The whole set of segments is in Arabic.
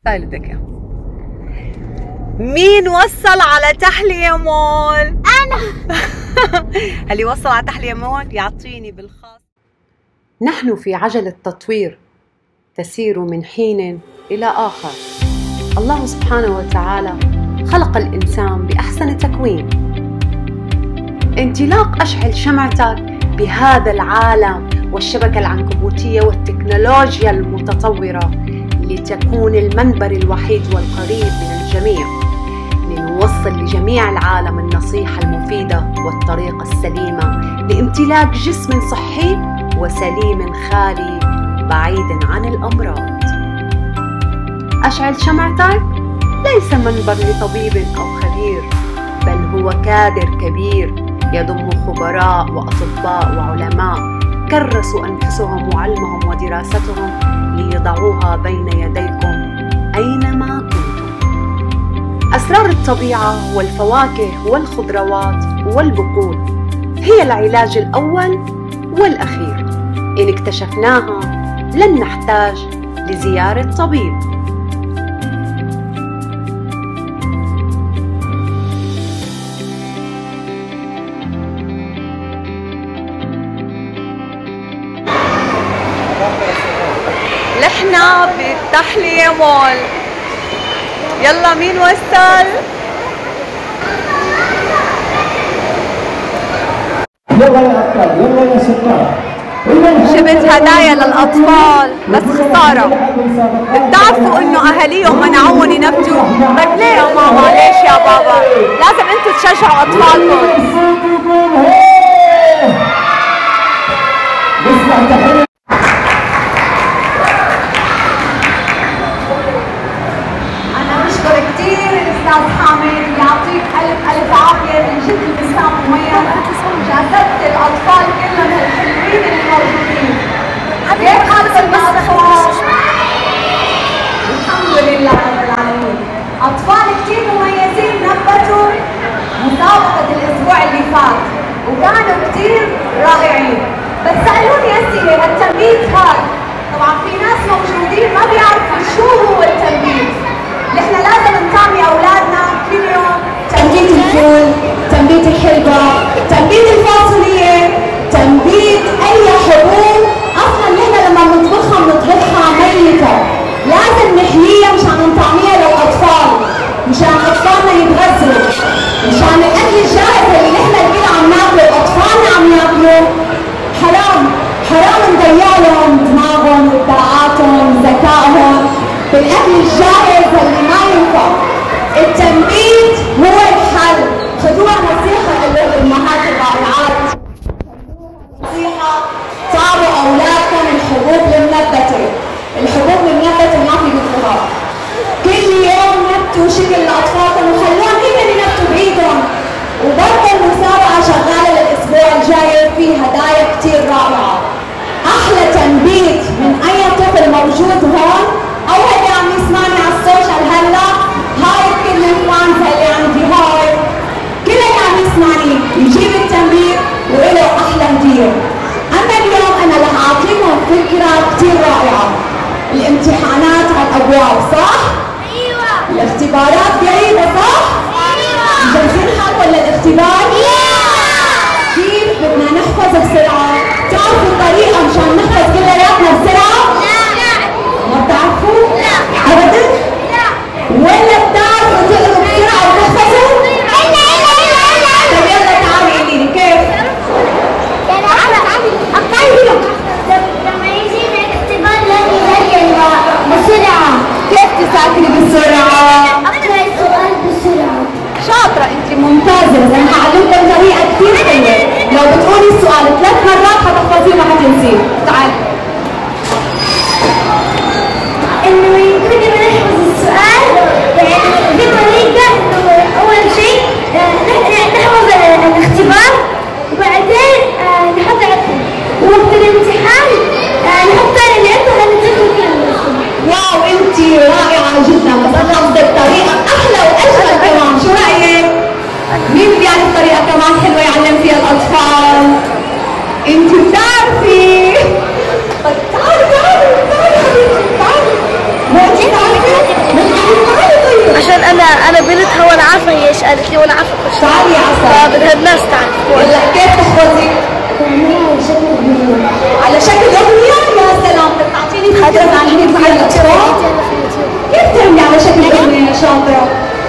سألتك مين وصل على تحلية مول؟ أنا. اللي وصل على تحلية مول يعطيني بالخاص. نحن في عجلة تطوير تسير من حين إلى آخر. الله سبحانه وتعالى خلق الإنسان بأحسن تكوين. انطلاق أشعل شمعتك بهذا العالم والشبكة العنكبوتية والتكنولوجيا المتطورة لتكون المنبر الوحيد والقريب من الجميع، لنوصل لجميع العالم النصيحة المفيدة والطريقة السليمة لامتلاك جسم صحي وسليم خالي بعيد عن الأمراض. أشعل شمعتك ليس منبر لطبيب أو خبير، بل هو كادر كبير يضم خبراء وأطباء وعلماء كرسوا أنفسهم وعلمهم ودراستهم ليضعوها بين يديكم أينما كنتم. أسرار الطبيعة والفواكه والخضروات والبقول هي العلاج الأول والأخير. إن اكتشفناها لن نحتاج لزيارة طبيب. نحن بالتحلية مول. يلا مين وصل؟ يلا يا أبطال، يلا يا شباب. جبت هدايا للأطفال بس خسارة. بتعرفوا إنه أهاليهم منعوهم ينبتوا؟ طيب ليه يا ماما؟ ليش يا بابا؟ لازم أنتوا تشجعوا أطفالكم. أنا بشكر كثير الأستاذ حامد، يعطيك ألف عافية، من جد الإنسان مميز، جذبت الأطفال كلهم الحلوين اللي موجودين. هيك خالص الأطفال الحمد لله رب العالمين. أطفال كثير مميزين نبتوا مسابقة الأسبوع اللي فات وكانوا كثير رائعين، بس سألوني أسئلة التنبيت هذا. طبعا في ناس موجودين ما بيعرفوا شو هو التنبيت. نحن لازم نطعمي أولادنا كل يوم تنبيت الفول، تنبيت الحلبة، تنبيت الفاصولية، تنبيت أي حبوب. أصلا نحن لما بنطبخها ميتة، لازم نحليها مشان نطعميها للأطفال، مشان أطفالنا يتغذوا، مشان الأكل الجاهز اللي نحن الكل عم ناكله وأطفالنا عم ياكلوه حرام نضيعلهم دماغهم وابداعاتهم ذكائهم بالأكل الجاهز اللي ما ينفع. التنبيت هو الحل. خذوها نصيحة للأمهات الرائعات، نصيحة طعموا أولادكم الحبوب المنبتة. الحبوب المنبتة ما في مثلها. كل يوم نبتوا شكل لأطفالكم وخلوهم هن ينبتوا بإيدهم. وبرضه المسابقة شغالة للأسبوع الجاي، في هدايا كتير رائعة. أحلى تنبيت من أي طفل موجود هون أو اللي عم يسمعني على السوشيال هلا، هاي كل الفانز اللي عندي، هاي كل اللي عم يسمعني يجيب التنبيت وإله أحلى هدية. أما اليوم أنا رح أعطيكم فكرة كتير رائعة. الامتحانات على الأبواب صح؟ أيوة. الاختبارات قريبة صح؟ أيوة. مجهزين حالكم للاختبار؟ كيف بدنا نحفظ بسرعة؟ بتعرفوا الطريقة مشان نحفظ كلياتنا بسرعة؟ لا. ما بتعرفوا؟ لا. أبداً؟ لا. ولا بتعرفوا تقروا بسرعة وتحفظوا؟ إلا. طيب يلا تعالي قولي لي كيف؟ لما يجي الاختبار لازم نذاكر بسرعة. كيف تذاكري بسرعة؟ أقرأ السؤال بسرعة. شاطرة أنت، ممتازة. بس أنا هعلمكم طريقة كثير حلوة. لو بتقولي السؤال 3 مرات حتحفظيه ما حتنسيه. تعالي. إنه كل ما نحفظ السؤال يعني بطريقة إنه أول شيء نحفظ الاختبار وبعدين نحط وقت الامتحان نحط اللي أنت هنذاكر فيها. واو أنت رائعة جدا، بس أنا قصدي بطريقة أحلى وأجمل كمان. شو رأيك؟ مين بيعرف طريقة كمان حلوة يعلم فيها الأطفال؟ أنت بتعرفي. انا بنتها ولا عارفه ايش قالت لي ولا عارفه ايش. تعالي يا عسل. فبدها الناس تعرف. ولا كيف تحفظي؟ على شكل اغنيه؟ يا سلام، بدك تعطيني فكره عن هيك مع الاطفال؟ كيف تعملي على شكل اغنيه يا شاطره؟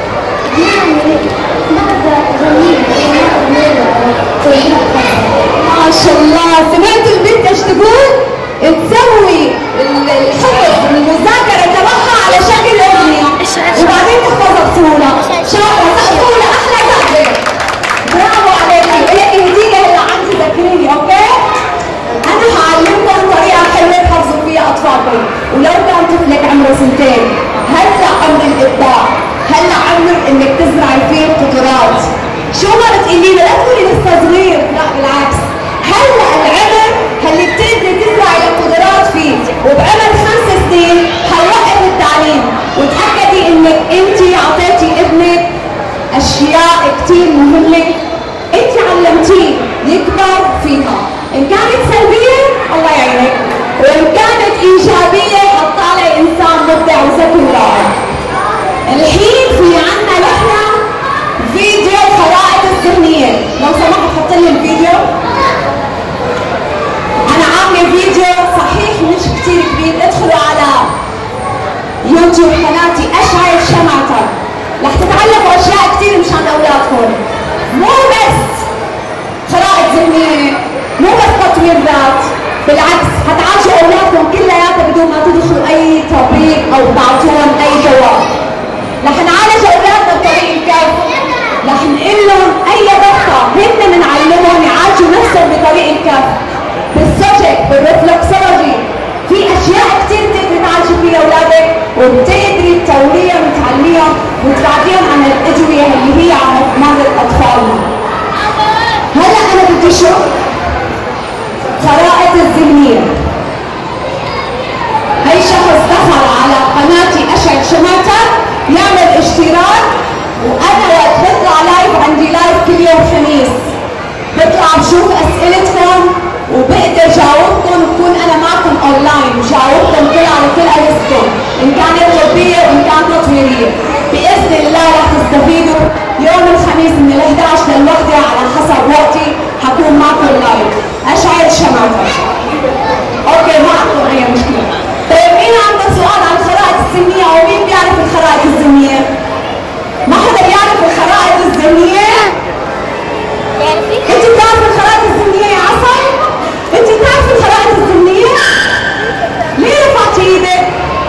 ما شاء الله، سمعت البنت ايش تقول؟ تسوي الحفظ المذاكره تبعها على شكل اغنيه وبعدين تحفظها بسهوله. شاطره، سقفوا لها احلى سقفه. برافو عليكي. هيك هديه هلا عندي، ذكريني اوكي؟ انا هعلمكم طريقه حلوه تحفظوا فيها اطفالكم، ولو كان طفلك عمره سنتين، هلا عمر الابداع، هلا عمر انك تزرعي فيه القدرات. شو ما بتقولي له؟ لا تقولي لسه صغير، لا بالعكس، هلا العمر اللي بتقدري تزرعي القدرات فيه، وبعمر 5 سنين هنوقف التعليم، وتاكدي انك انت اعطيتي ابنك اشياء كثير مهمه انت علمتيه يكبر فيها، ان كانت سلبيه الله يعينك، وان كانت ايجابيه حتطلعي انسان مبدع وذكي ورائع. الحين في عنا نحن فيديو الخرائط الذهنيه، لو سمحت حط لي الفيديو. انا عامله فيديو صحيح مش كثير كبير، ادخلوا على يوتيوب قناتي اشعل شمعتك، رح تتعلموا اشياء كثير مشان اولادكم، مو بس خرائط ذهنيه، مو بس تطوير ذات، بالعكس حتعالجوا اولادكم كلياتها بدون ما تدخلوا اي تطبيق او تعطوهم اي جواب. رح نعالج اولادنا بطريق الكافي، رح نقول لهم اي ضغطه هن بنعلمهم يعالجوا نفسهم بطريق الكافي، بالسوجيك، بالرفلكسولوجي، في اشياء كثير بتقدري تعالجي فيها اولادك، وبتقدري تطوريهم وتعلميهم وتبعديهم عن الادويه اللي هي عم تمرض اطفالنا. هلا انا بدي شو؟ خرائط الذهنيه. هي شخص دخل على قناتي اشعل شمعتك يعمل اشتراك، وانا وقت بطلع لايف، عندي لايف كل يوم خميس، بطلع بشوف اسئلتكم وبقدر جاوبكم وبكون انا معكم اونلاين وجاوبكم على كل اسئلتكم، ان كانت طبيه وان كانت تطويريه. باذن الله رح تستفيدوا. يوم الخميس من ال11 لل1 على حسب وقتي حكون معكم لايف. اشعل شمعتك. اوكي، ما عندكم اي مشكله. طيب مين عنده سؤال عن الخرائط الذهنيه او مين بيعرف الخرائط الذهنيه؟ ما حدا بيعرف الخرائط الذهنيه؟ انت بتعرفي الخرائط الذهنيه يا عسل؟ انت بتعرفي الخرائط الذهنيه؟ ليه رفعتي ايدك؟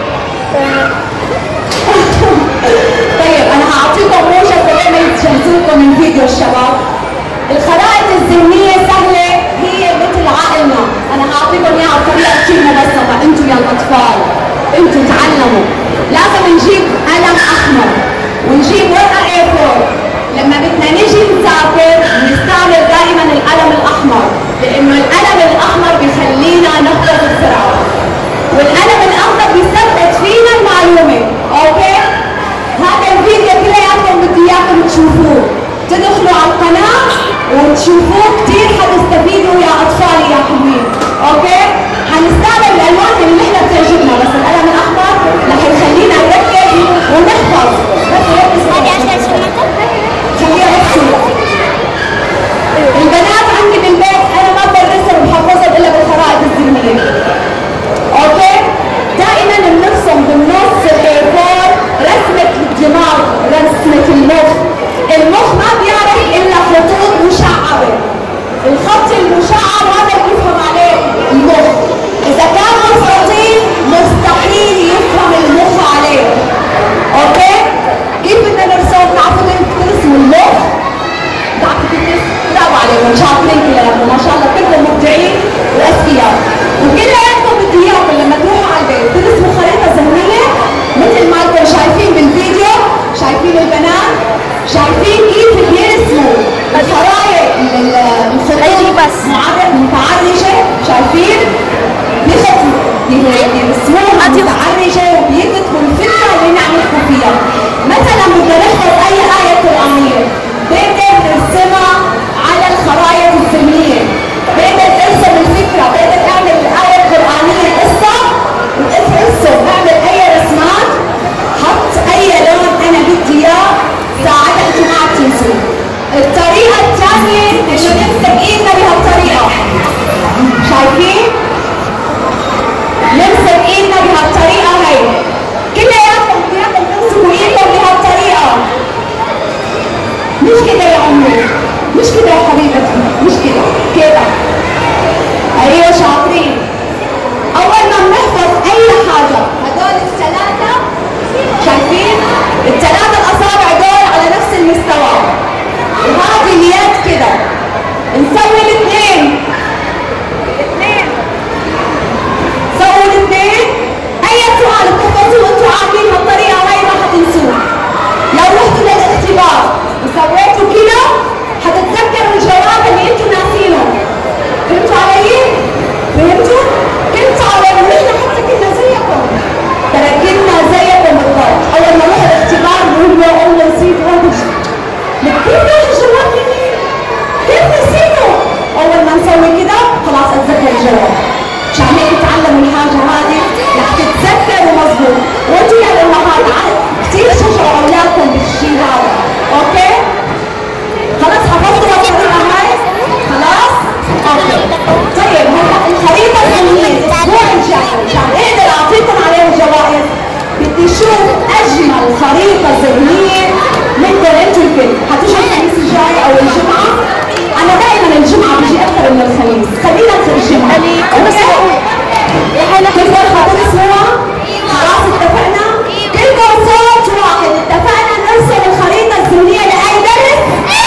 طيب انا هعطيكم موجه سريعه تجهزوكم من فيديو الشباب. الخرائط الذهنيه سهله، هي مثل عقلنا، انا هعطيكم اياها بطريقه كثير مبسطه. انتم يا الاطفال انتم تعلموا، لازم نجيب قلم احمر ونجيب ورقه A4. لما بدنا نجي نذاكر بنستعمل دائما القلم الاحمر، لانه القلم الاحمر بيخلينا نحفظ بسرعه، والقلم الاخضر بيثبت فينا المعلومه. اوكي؟ هذا الفيديو كلياتكم بدي اياكم تشوفوه، تدخلوا على القناه وتشوفوه، كثير حتستفيدوا يا اطفالي يا حلوين. اوكي؟ حنستعمل الالوان اللي نحن بتعجبنا، بس القلم الاحمر رح يخلينا نركز ونحفظ. بس هيك خليها بسيطة. البنات عندي بالبيت انا ما بدرسهم وبحفظهم الا بالخرائط الذهنيه. اوكي؟ دائما بنرسم بالنص الA4 رسمه الدماغ، رسمه المخ. المخ ما بيعرف الا خطوط مشعبه. الخط المشعب هذا اللي يفهم عليه المخ. اذا كان مستطيل مستحيل يفهم المخ عليه. اوكي؟ كيف بدنا نرسم؟ بتعرفوا كيف ترسموا المخ؟ بتعرفوا كيف ترسموا؟ برافو عليكم، شاطرين كلياتكم ما شاء الله، كلكم مبدعين واذكياء. وكلياتكم بدي اياكم لما تروحوا على البيت ترسموا خريطه ذهنيه مثل ما انتم شايفين بالفيديو، شايفين البنات؟ شايفين كيف بيرسموا الخرايط الخطوط متعرجه؟ شايفين؟ بيرسموها متعرجه وبيكتبوا الفكره اللي نعملكم فيها. مثلا بدنا نحفظ اي ايه قرانيه، بقدر نرسمها على الخرائط الذهنيه، بقدر ارسم الفكره، بقدر اعمل الايه القرانيه قصه وارسم، اعمل اي رسمات، حط اي لون انا بدي اياه اجمل خريطه ذهنيه نقدر انتوا الكل حتيجوا الخميس الجاي او الجمعه. انا دائما الجمعه بيجي اكثر من الخميس، خلينا الجمعه. نقدر خاطر سوا؟ خلاص اتفقنا؟ كلكم صوت واحد، اتفقنا نرسم الخريطه الذهنيه لاي درس؟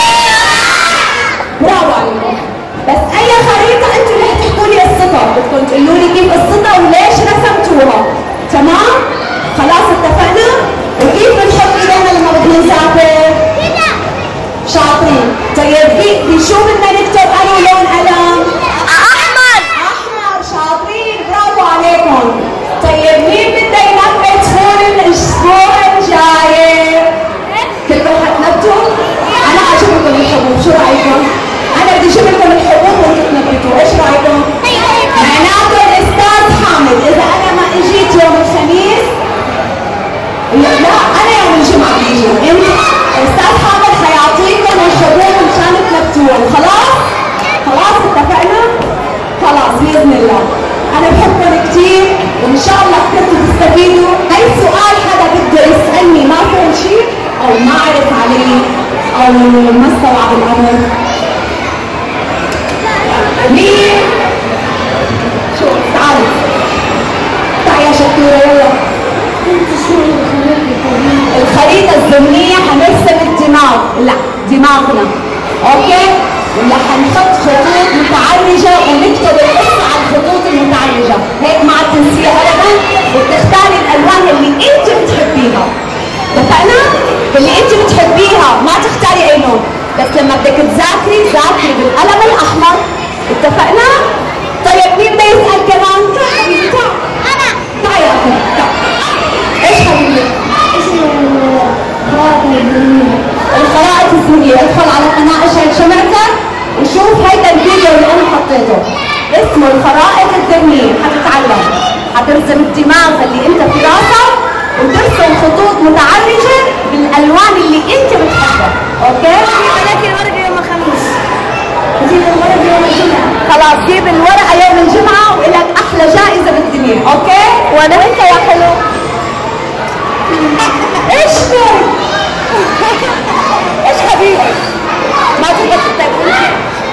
برافو عليكم. بس اي خريطه انتوا رح تحكوا لي قصتها، بدكم تقولوا لي كيف قصتها وليش رسمتوها، تمام؟ خلاص اتفقنا؟ وكيف بنحط ايدينا لما بدنا نسافر؟ شاطرين. طيب في شو بدنا نكتب انو لون قلم؟ احمر. احمر، شاطرين، برافو عليكم. طيب مين بده ينبت فول الاسبوع الجاي؟ كلكم حتنبتوا؟ انا اجيب لكم الحبوب، شو رايكم؟ انا بدي اجيب لكم الحبوب وانتم تنبتوا، ايش رايكم؟ معناته الاستاذ حامد اذا انا ما اجيت يوم الخميس، لا انا يوم الجمعه بيجي، انت الاستاذ حامد حيعطيكم الحبوب مشان تنبتوهم، خلاص؟ خلاص اتفقنا؟ خلاص باذن الله. انا بحبكم كثير وان شاء الله كثرتوا تستفيدوا. اي سؤال حدا بده يسالني ما فهم شيء او ما عرف عليه او ما استوعب الامر. مين؟ شو تعالي تعي يا شطوره يلا. الخريطة الذهنية حنرسم الدماغ، لا دماغنا، اوكي؟ ولا حنحط خطوط متعرجة ونكتب القصة على الخطوط المتعرجة، هيك ما عاد تنسيها ابدا، وبتختاري الألوان اللي أنت بتحبيها. اتفقنا؟ اللي أنت بتحبيها، ما تختاري أي لون، بس لما بدك تذاكري ذاكري بالقلم الأحمر، اتفقنا؟ طيب مين بده يسأل كمان؟ تعال حبيبي تعال. أنا. تعال يا أخي تعال. ايش حبيبي؟ الخرائط الذهنية. ادخل على قناة اشعل شمعتك وشوف هيدا الفيديو اللي انا حطيته اسمه الخرائط الذهنية. حتتعلم، حترسم الدماغ اللي انت في راسك وترسم خطوط متعرجة بالالوان اللي انت بتحبها، اوكي؟ عليك الورقة يوم الخميس. جيب الورقة يوم الجمعة. خلاص جيب الورقة يوم الجمعة ولك احلى جائزة بالدنيا، اوكي؟ وانا وانت يا حلو. ايش فيك؟ ايش حبيبي؟ ما تقدر تقول شيء؟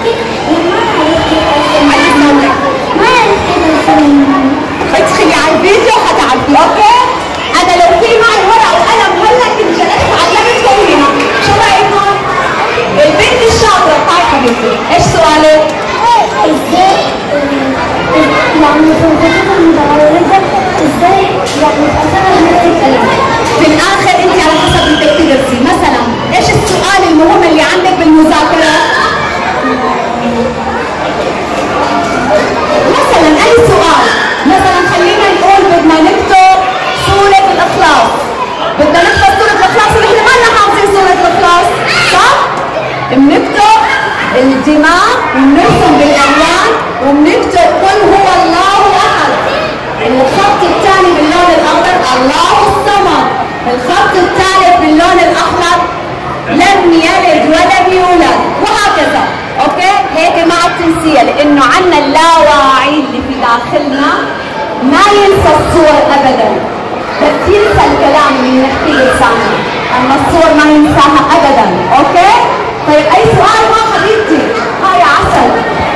ما ادخلي على الفيديو حتعرفي، اوكي؟ انا لو في معي ورقه وقلم هلا كنت جلست علمتكم اياها، شو رايكم؟ البنت الشاطره تعي حبيبتي، ايش سؤالك؟ ازاي يعني في الخطوط المتعرجه ازاي يعني في الاخر انت على حسب بدك تدرسي. مثلا ايش السؤال المهم اللي عندك بالمذاكره؟ مثلا اي سؤال، مثلا خلينا نقول بدنا نكتب سورة الاخلاص، بدنا نكتب سورة الاخلاص ونحن ما لنا حافظين سورة الاخلاص، صح؟ بنكتب الدماغ وبنرسم بالالوان وبنكتب قل هو الله احد. الخط الثاني باللون الاخضر الله الصمد. الخط الثالث باللون الاحمر لم يلد ولم يولد، وهكذا، اوكي؟ هيك ما عاد تنسيها لانه عنا اللاواعي اللي في داخلنا ما ينسى الصور ابدا، بس ينسى الكلام اللي بنحكيه لساننا، اما الصور ما ينساها ابدا، اوكي؟ طيب اي سؤال ما حبيبتي؟ هاي عسل.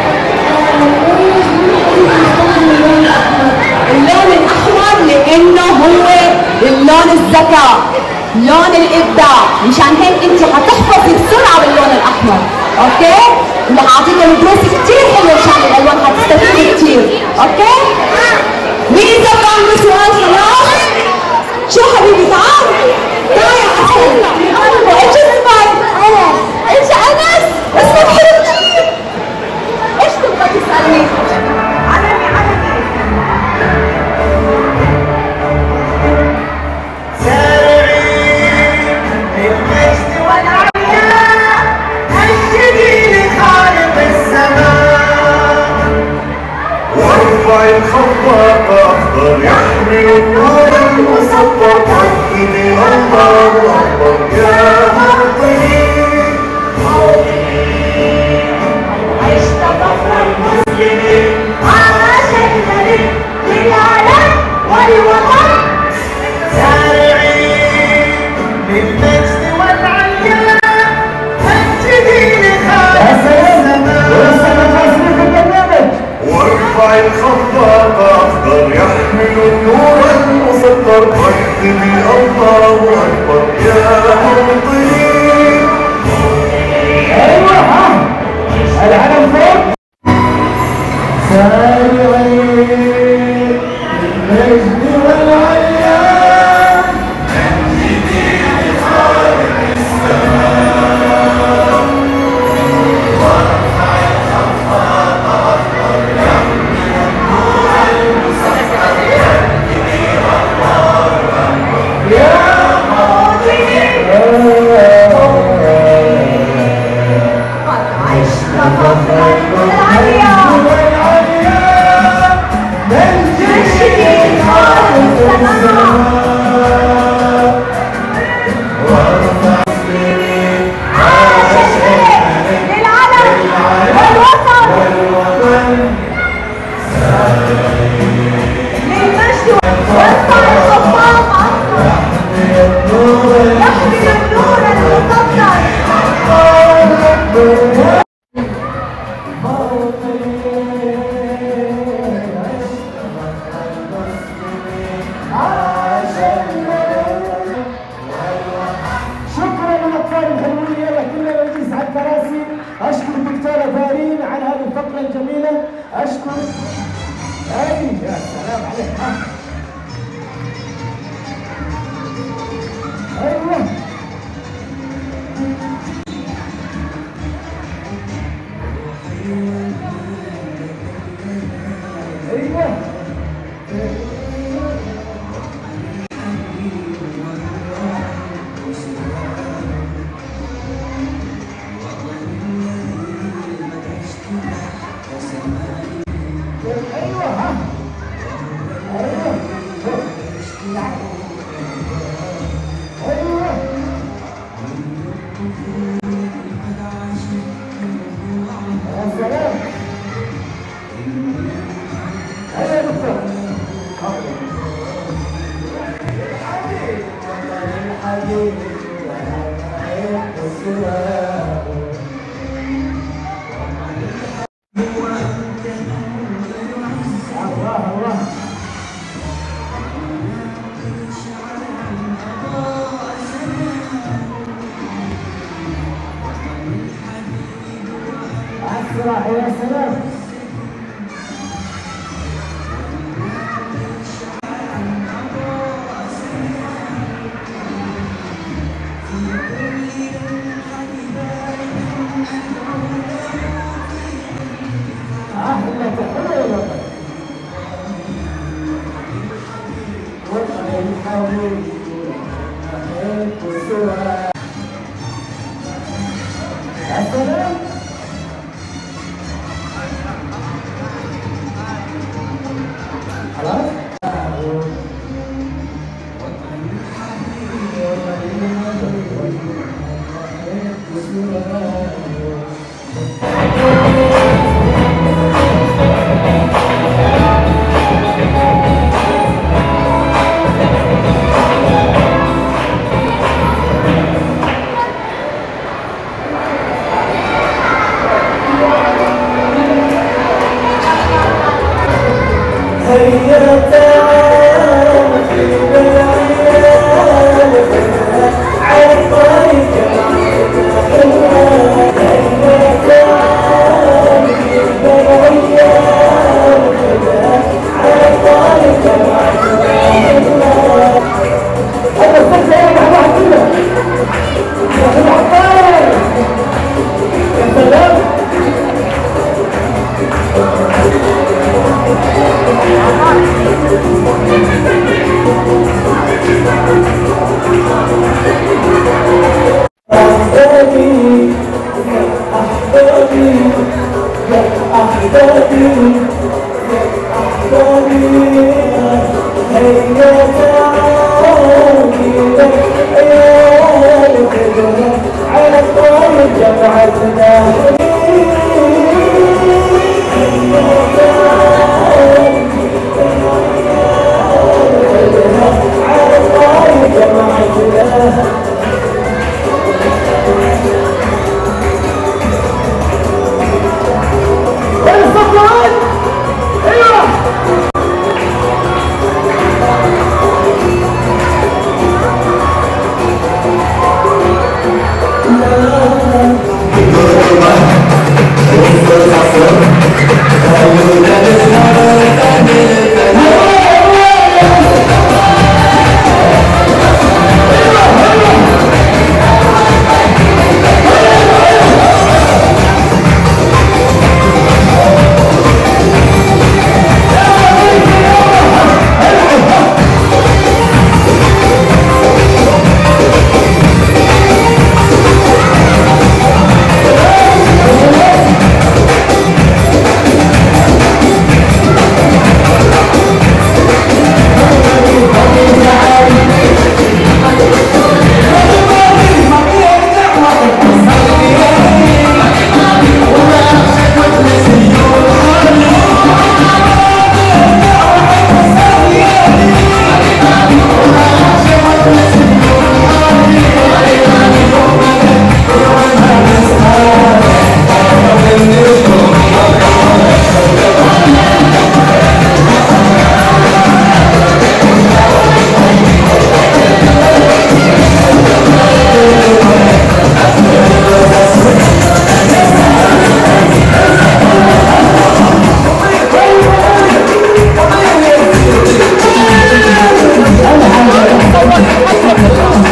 اللون الاحمر لانه هو اللون الذكاء، لون الابداع، مشان هيك انت حتحفظي بسرعه باللون الاحمر، اوكي؟ ورح اعطيكم دروس كثير حلوه مشان الالوان حتستفيدي كثير، اوكي؟ مين اذا عنده سؤال خلاص؟ شو حبيبي تعال تعال يا حسن. وايش اسمك؟ انت انس؟ اسمك حلو كثير. ايش تبغى تسالني؟ علمي علمي. الخطاط أخضر يحمل النور المسطر إذ الله أكبر يا موطني عشت فخر المسلمين عاش النبي للعالم والوطن سارعين الكلمة الجميلة. أشكر. أي يا سلام عليك. أيوه. أيوه. يا سلام.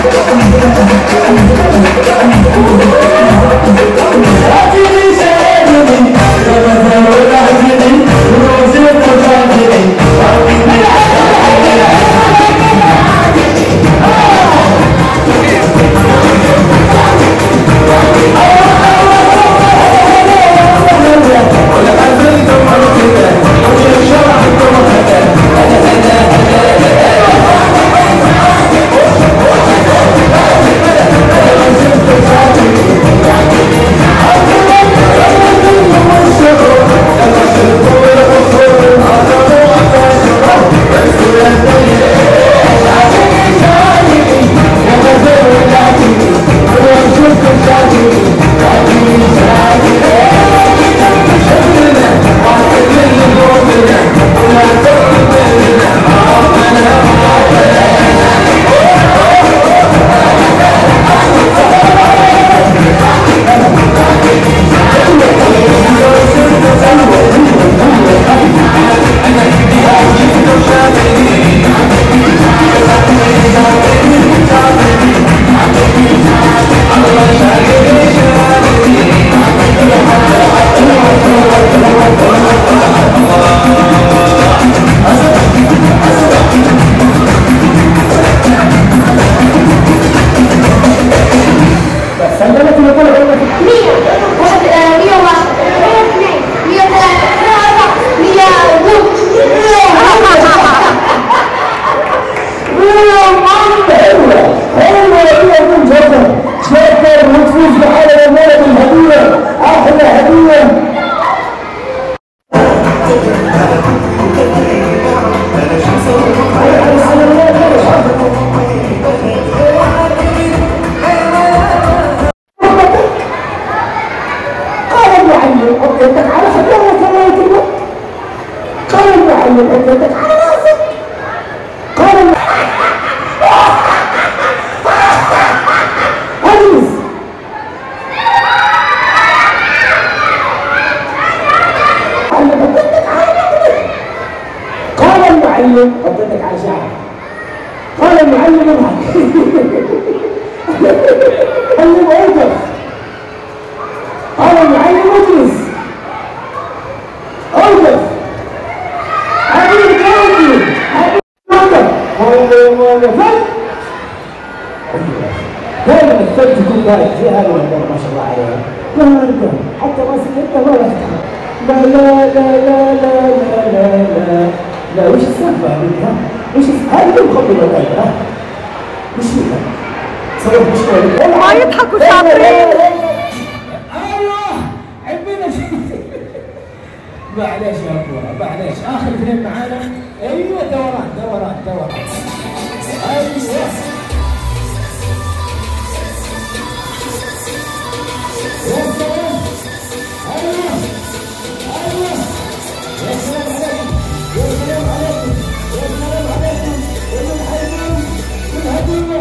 حطيتك على شعر. قال المعلم اضحك. المعلم اوقف. قال المعلم اجلس. اوقف. حبيبي اوقف. اوقف. وقفت. دائما الثلج يكون بارد زي هذا الوحده ما شاء الله عليها. بارده حتى ماسك انت ما يفتح. لا لا لا لا لا لا لا لا وش السالفه هذه؟ وش هذه مخبطه القلب ها؟ وش فيها؟ سويت مشكله ما يضحكوا شاطرين. ايوه حبينا شيء. معليش يا ابوها معليش اخر اثنين معانا. ايوه دوران دوران دوران. ايوه يا سلام. ايوه ايوه يا سلام عليكم يا سلام عليكم يا سلام عليكم ومن حيكم من هديه.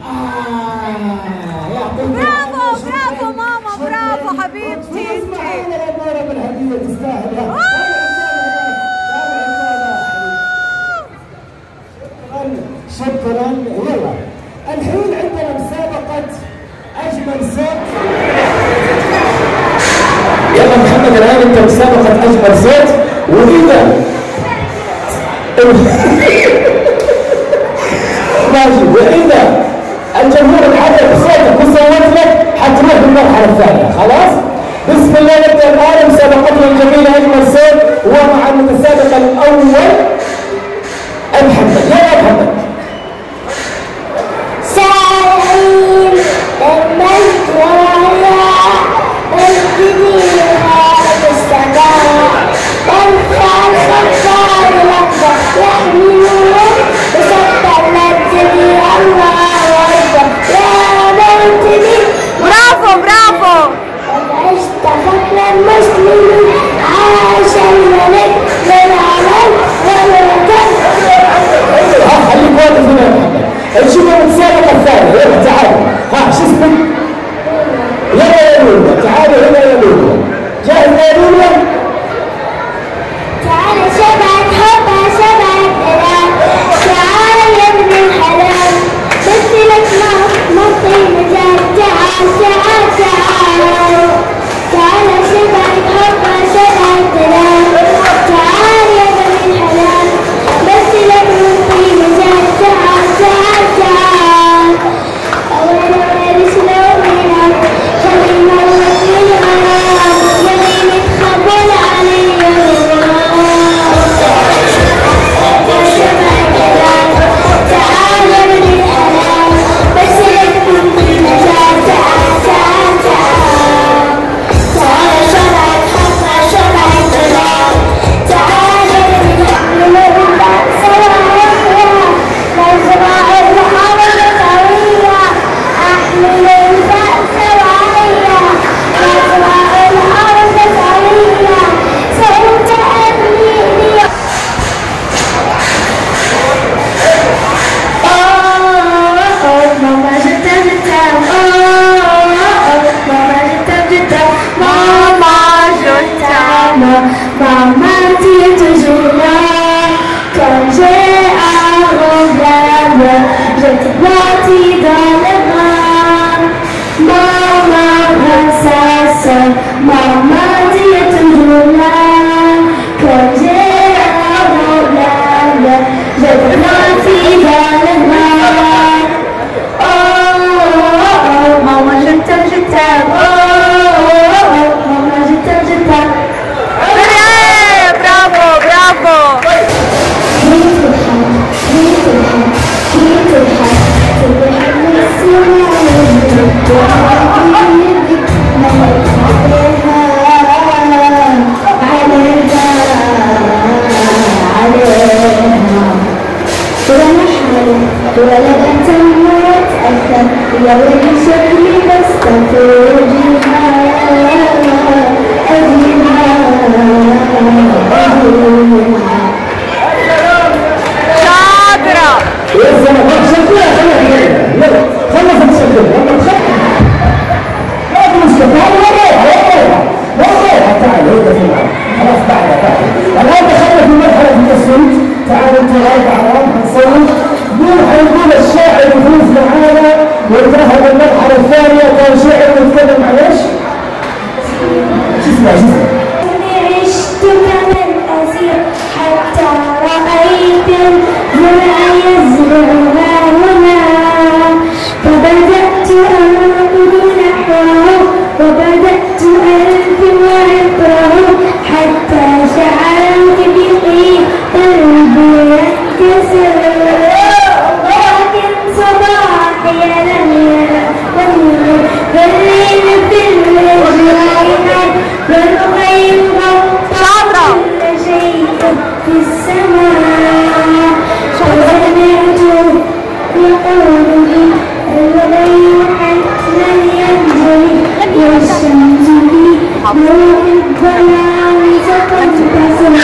يعطيكم برافو برافو ماما برافو حبيبتي انت. معانا الاماره بالهديه تستاهل. شكرا. يلا الحين عندنا مسابقه اجمل صوت. يلا محمد الان انت مسابقه اجمل صوت واذا ماشي واذا الجمهور انعجب بصوتك وصوت لك حتروح بالمرحله الثانيه. خلاص بسم الله نبدا الان مسابقتنا الجميله اجمل صوت ومع المتسابق الاول محمد. يلا محمد. سعيد المجد والعلاء والجديد هذا السماء والفعل الخفار الأكبر يحملون بسطر مجدي الله أكبر يا موتني. برافو برافو. عشت فخر المسلمين عاش الملك للعالم والوطن. خليك واقف هنا يا محمد. نشوف المتسابقة الثانية. يلا تعالوا. شو اسمك؟ يلا يا لولو تعالوا هنا يا لولو. جاهزة يا لولو؟ تعال شبعت حبها شبعت إله تعال يا ابن الحلال مثلك ما أحمل البأس وعيا وأقرأ الأرض سريا سوف أبني لي ماما جدا جدا ماما جدا جدا ماما جدا maman tu es toujours là quand j'ai un problème je te blottis dans les bras maman princesse maman tu es toujours là quand j'ai un problème je te blottis dans les bras oh oh oh maman je t'aime oh oh oh maman je t'aime برافو برافو. ولا تموت أكثر يا ولي شكلي بس تفوجها شاطرة. يا زلمة شكلها يلا خلصت شكلها يلا تخلص ما في مشكلة روح تعال هيك في معك خلاص تعال الآن دخلنا في مرحلة التصويت تعال انت رايح على هنصوت مين حيقول الشاعر يفوز معانا وانتهى المرحلة الثانية كان شاعر يتكلم عن ايش؟ شو اسمه عشت كما الأسير حتى رأيت الزرع يزرعها هنا فبدأت أركض نحوه وبدأت أركب عبره حتى شعرت به قلبي ينكسر لكن صباحي لم يرى بالليل في الرجال والخيل غطى كل شيء في السماء وسمعت يقول لي الليل حتما ينجلي والشمس في نور الظلام ستنكسر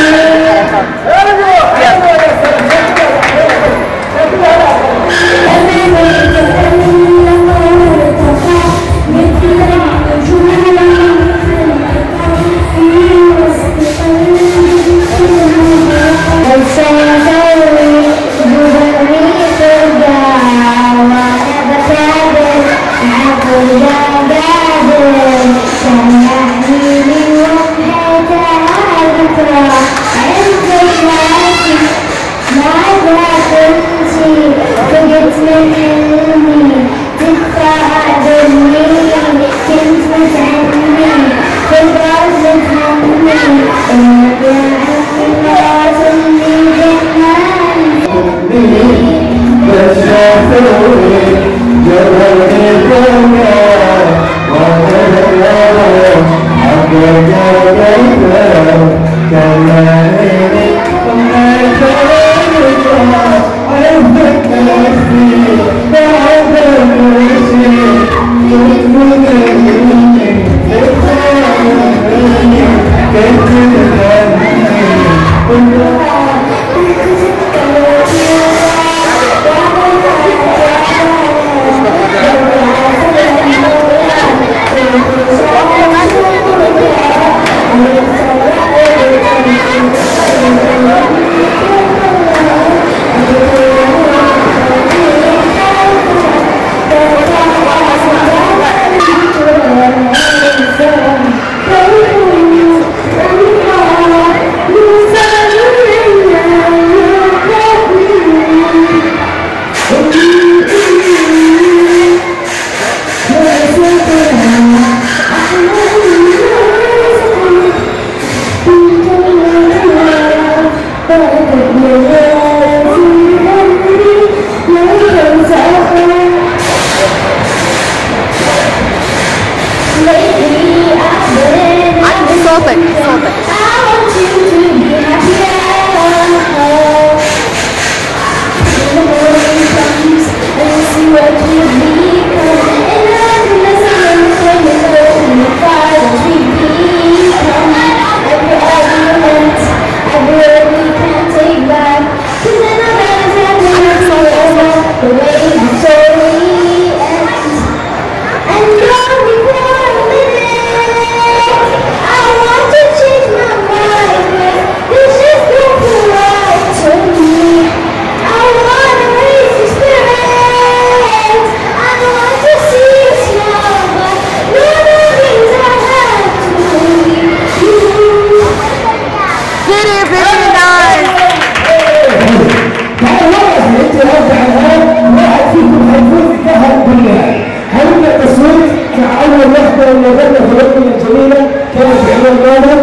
صوتك جميلة كانت بعيون ماذا؟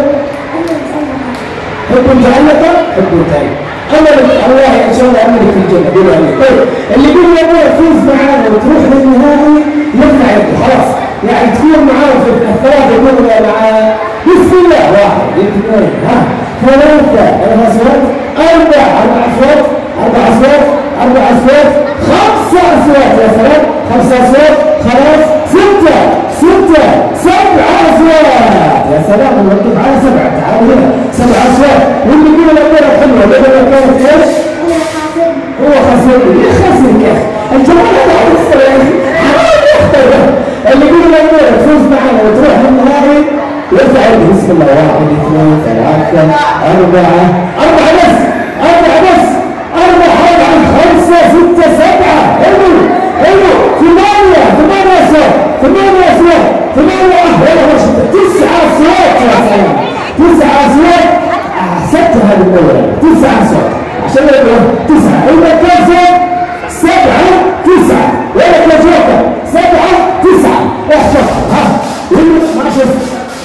حب جعلك حب تاني. أملك الله إن شاء الله أملك في الجنة بما عليك. طيب اللي يقول يا أبوي فوز معانا وتروح للنهائي يرفع يده خلاص. يعني تكون معاه في الثلاثة يقول مع بسم الله 1 2 ها 3 أصوات 4 أصوات 4 أصوات 4 أصوات 5 أصوات يا سلام 5 أصوات خلاص 6 7 أصوات يا سلام نوقف على 7 تعالوا هنا 7 أصوات واللي يقول الأمور حلوة لأنها كانت إيش؟ هو خسر ليه خسرك يا أخي؟ الجمال هذا عرفته يا أخي حرام يختار اللي يقول الأمور تفوز معنا وتروح للنهائي يرفع يده بسم الله 1 2 3 4 بس 4 بس 4 5 6 7 حلو 8 أصوات 8 أصوات 8 يلا ما شفت 9 أصوات يا سلام 9 أصوات أحسبتها بالأول 9 أصوات عشان يقول 9 إذا كان صوت 7 9 ولا كان جوكر 7 9 احسب ها ما شفت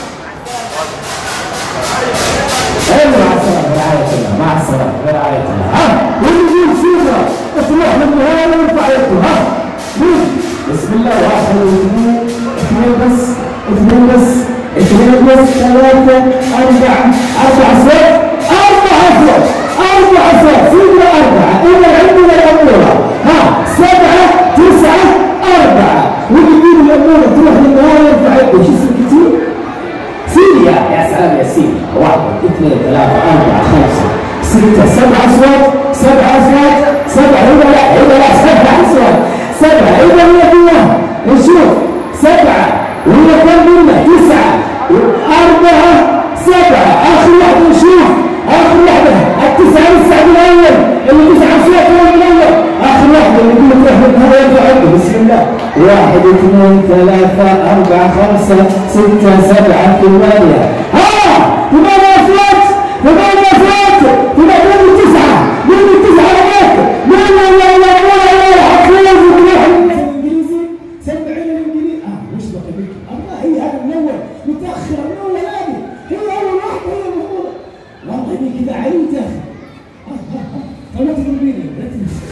مع السلامة برعاية الله مع السلامة برعاية الله ها واللي يقول سيدنا اطلع من النهاية وارفع يده ها بسم الله 1 2 بس 2 بس 2 بس 3 4 أصوات 4 أصوات 4 أصوات سيدنا 4 إذا عندنا الأمورة ها 7 9 4 واللي يقول الأمورة تروح للنهاية وارفع يده شو اسمه كتير؟ سيليا يا سلام يا سيليا 1 2 3 4 5 6 7 أصوات 7 أصوات 7 هنا لا 7 أصوات 7 إذا هي فيها نشوف 7 وهي كم منا 9 4 7 آخر واحدة نشوف آخر واحدة التسعة لسه بالأول اللي 9 أصوات هو بالأول آخر واحدة اللي يقول تروح للنهاية يرفع يده بسم الله 1 2 3 4 5 6 7 8 ها 8 أصوات 8 أصوات تبقى من 9 من 9 عليك لا حفوظ وتروح الإنجليزي سمعين الإنجليزي مش بقى بك الله هي هذا من أول متأخرة من أول هذه هي أول واحدة هي المفروض والله هي كذا عيد يا أخي طب ما تقوليني لا تنسى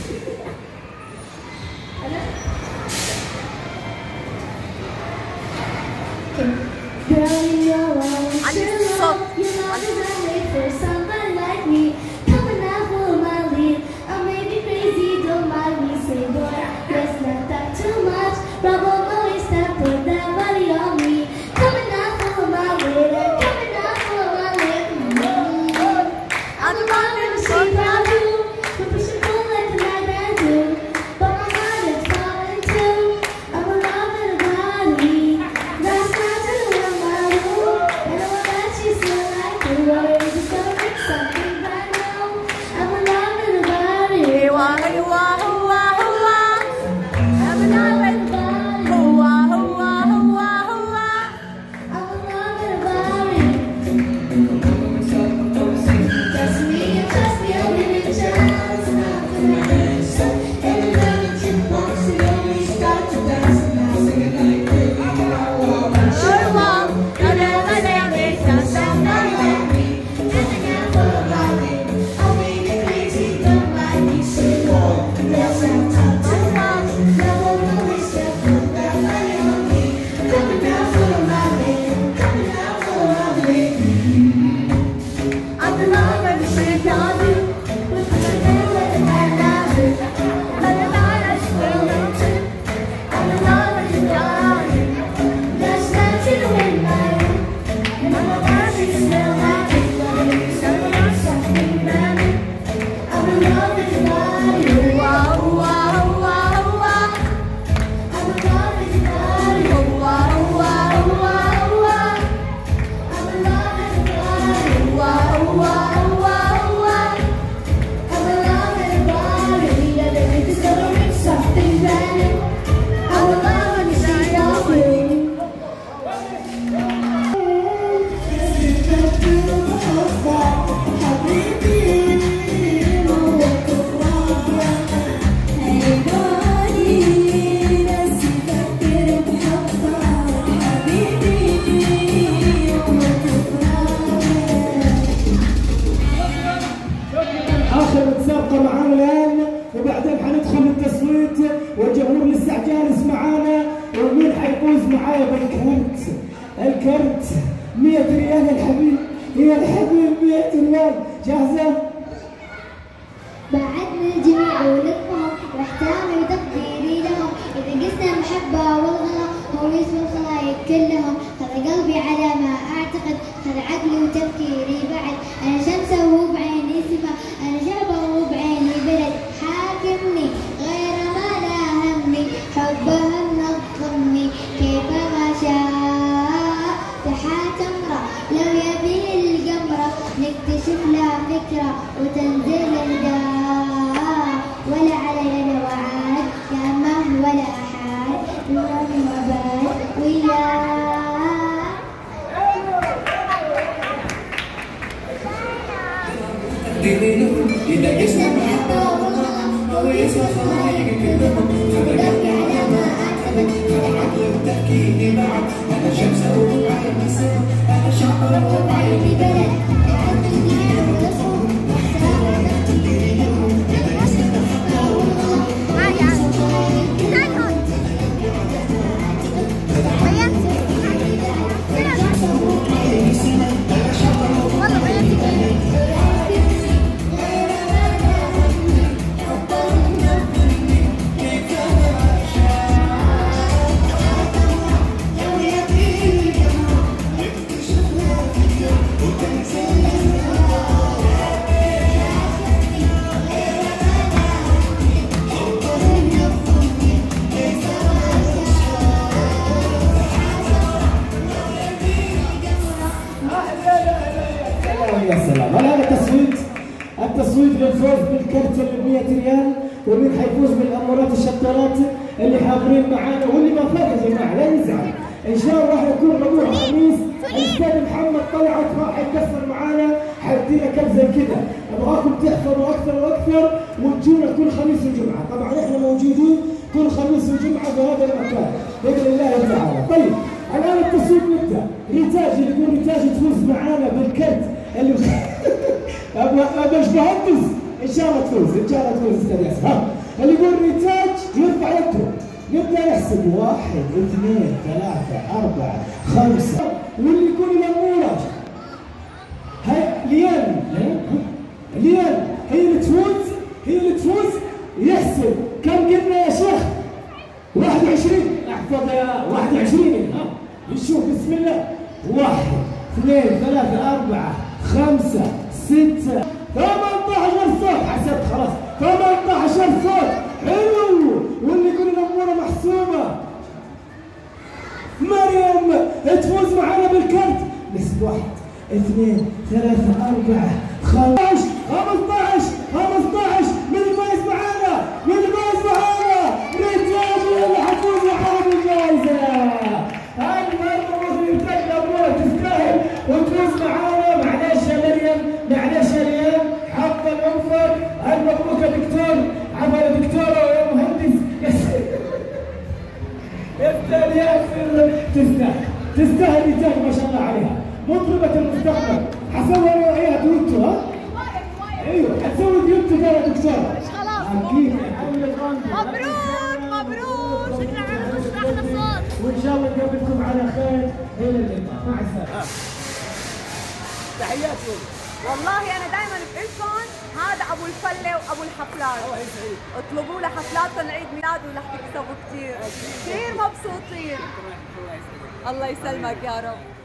معايا بالكرت. الكرت 100 ريال يا الحبيب، يا الحبيب 100 ريال. جاهزة؟ بعدنا الجميع ولطفهم واحترامي وتقديري لهم، إذا قسنا المحبة والغلا هو يسوى الخلايق كلهم. خذ قلبي على ما أعتقد، خذ عقلي وتفكيري بعد. أنا شمسة وهو بعيني سما، أنا شعبة وهو بعيني بلد. حاكمني غير ما لا همي، حبها منظمني كيفما شاء. سحات امرأ لو يبي القمرة، نكتشف لها فكرة وتنزل الدار. ولا علي وعاد يا مه ولا أحد، يوم وبال وياه. إذا قسنا المحبة والغلا هو يسوى الخلايق كلهم. خذ قلبي على ما أعتقد، خذ عقلي وتفكيري بعد. أنا شمسة وبعيني سما، أنا شعبة وبعيني بلد. يا سلام. هل هذا التصويت للفوز بالكرت ال 100 ريال؟ ومين حيفوز بالامورات الشطارات اللي حاضرين معانا؟ واللي ما فاز يا جماعه لا يزعل، ان شاء الله راح يكون ربوع الخميس. الاستاذ محمد طلعت راح يكسر معانا، حيدينا كم زي كذا. ابغاكم تحفظوا اكثر واكثر وتجونا كل خميس وجمعه. طبعا احنا موجودين كل خميس وجمعه في هذا المكان باذن الله تعالى. طيب الان التصويت نبدا. ريتاج اللي يقول ريتاج تفوز معانا بالكرت اللي ابغى باشمهندس ان شاء الله تفوز، ان شاء الله تفوز استاذ ياسر. ها اللي يقول ريتاج يرفع يده. نبدا نحسب 1 2 3 4 5. واللي يكون الاموره هاي ليان هي اللي تفوز. يحسب كم قلنا يا شيخ؟ 21. احفظ يا 21. ها نشوف بسم الله. 1 2 3 4 5 6 18 صوت. حسبت خلاص 18 صوت. حلو. واللي يكون الاموره محسومه مريم تفوز معنا بالكرت. نحسب 1 2 3 4 5 15. من الفايز معانا؟ ريتاج اللي حتفوز معانا بالجائزه. هاي المره ريتاج الاموره تستاهل وتفوز معانا. معلش يا مريم، معلش يا ليان، حق الانفر. هاي مبروك يا دكتور، عفوا يا دكتوره ويا مهندس. استاذ ياسر تستاهل ريتاج ما شاء الله عليها، مطربه المستقبل. حسوي انا وياها دويتو. ها ايوه حتسوي دويتو ترى يا دكتوره. اكيد. مبروك شكرا على الخش احلى صوت. وان شاء الله نقابلكم على خير. الى اللقاء، مع السلامه. تحياتكم. والله انا دائما بقولكم هذا ابو الفله وابو الحفلات. اطلبوا له حفلاتهم عيد ميلاده ورح تكسبوا كثير مبسوطين. الله يسلمك يا رب.